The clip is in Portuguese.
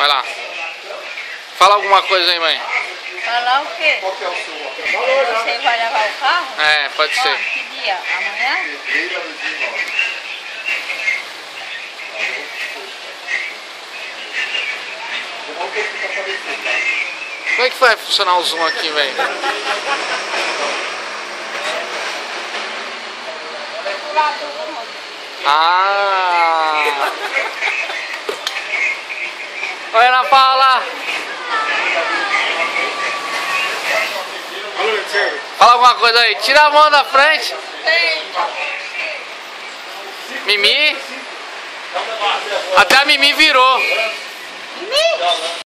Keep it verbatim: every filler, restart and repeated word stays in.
Vai lá. Fala alguma coisa aí, mãe. Falar o quê? Qual que é o seu? Você vai levar o carro? É, pode Ó, ser. que dia? Amanhã? Como é que vai funcionar o zoom aqui, velho? Ah! Oi, Ana Paula! Fala alguma coisa aí. Tira a mão da frente. Mimi? Até a Mimi virou. Mimi?